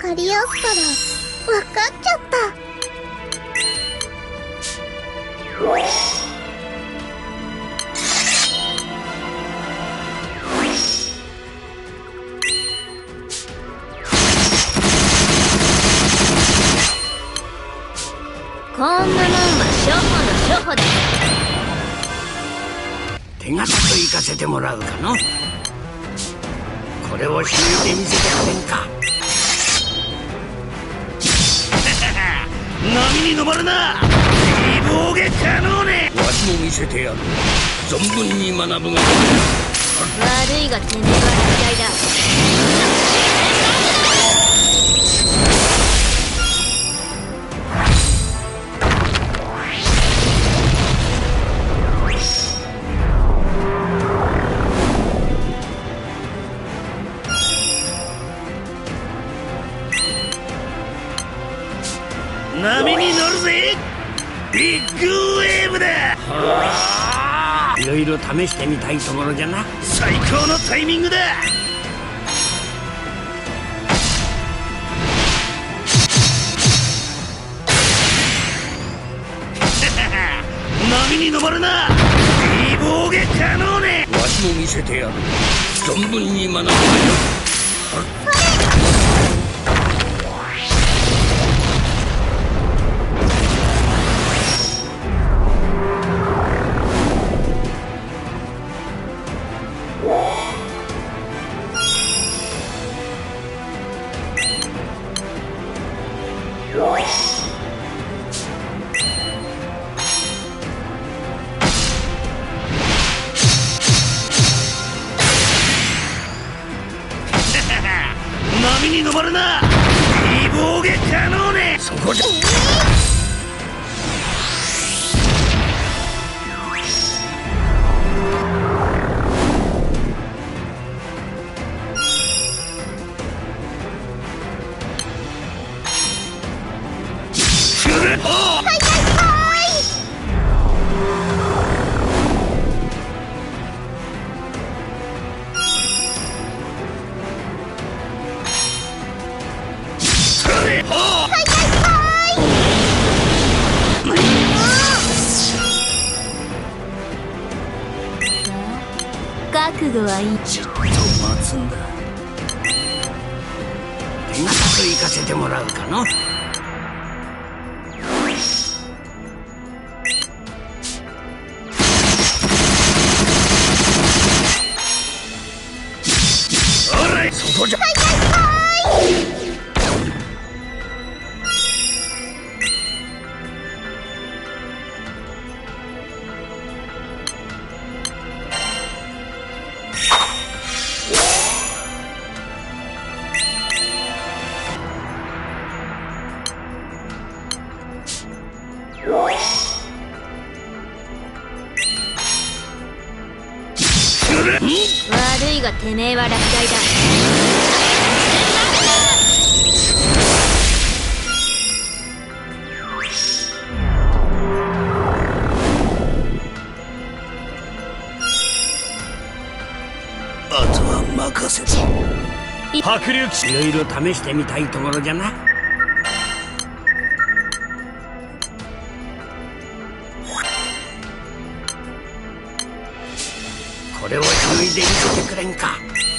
借りやすから分かっちゃった。 こんなもんは初歩の初歩だ。 手堅く行かせてもらうかの。これを信じてみせてくれんか。波に飲まるな、異暴下可能ね。わしも見せてやる。存分に学ぶが。悪いがてめえは嫌いだ。 波に乗るぜ、ビッグウェーブだ。いろいろ試してみたいところじゃな。最高のタイミングだ。波に飲まるな、異暴下可能ね。わしも見せてやる。存分に学ぶがよ。波に飲まるな、異暴下可能ね。そこじゃ。 覚悟はいい。 ちょっと待つんだ。手堅く行かせてもらうかの。おらい、そこじゃ。 悪いがてめえは落第だ。 あとは任せた。迫力。いろいろ試してみたいところじゃな。これを注意で見せてくれんか。